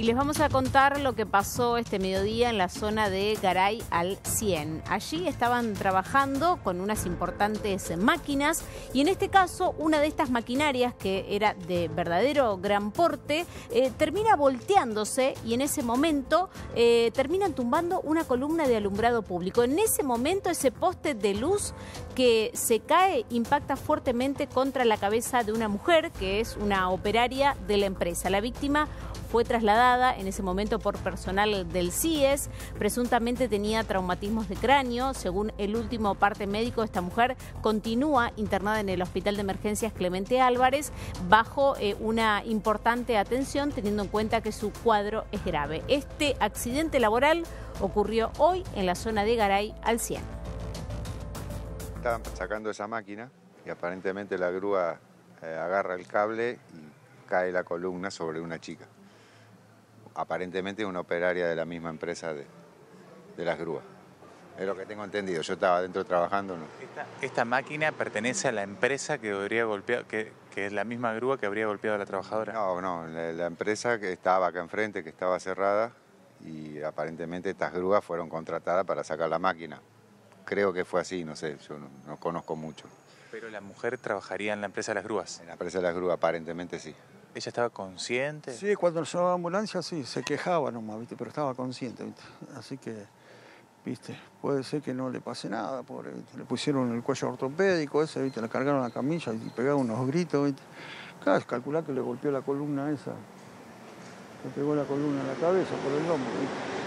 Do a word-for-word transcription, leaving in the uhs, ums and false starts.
Y les vamos a contar lo que pasó este mediodía en la zona de Garay al cien. Allí estaban trabajando con unas importantes máquinas y en este caso una de estas maquinarias, que era de verdadero gran porte, eh, termina volteándose y en ese momento eh, terminan tumbando una columna de alumbrado público. En ese momento ese poste de luz que se cae impacta fuertemente contra la cabeza de una mujer que es una operaria de la empresa. La víctima fue trasladada en ese momento por personal del C I E S, presuntamente tenía traumatismos de cráneo. Según el último parte médico, esta mujer continúa internada en el Hospital de Emergencias Clemente Álvarez bajo eh, una importante atención, teniendo en cuenta que su cuadro es grave. Este accidente laboral ocurrió hoy en la zona de Garay al cien. Estaban sacando esa máquina y aparentemente la grúa eh, agarra el cable y cae la columna sobre una chica. Aparentemente una operaria de la misma empresa de, de las grúas. Es lo que tengo entendido. Yo estaba adentro trabajando. ¿No? Esta, esta máquina pertenece a la empresa que habría golpeado, que, que es la misma grúa que habría golpeado a la trabajadora. No, no, la, la empresa que estaba acá enfrente, que estaba cerrada, y aparentemente estas grúas fueron contratadas para sacar la máquina. Creo que fue así, no sé, yo no, no conozco mucho. Pero la mujer trabajaría en la empresa de las grúas. En la empresa de las grúas, aparentemente sí. ¿Ella estaba consciente? Sí, cuando nos llamaba ambulancia sí, se quejaba nomás, ¿viste? Pero estaba consciente, ¿viste? Así que, ¿viste? Puede ser que no le pase nada, pobre, ¿viste? Le pusieron el cuello ortopédico ese, ¿viste? Le cargaron la camilla y pegaba unos gritos, ¿viste? Claro, calculá que le golpeó la columna esa. Le pegó la columna en la cabeza por el hombro, ¿viste?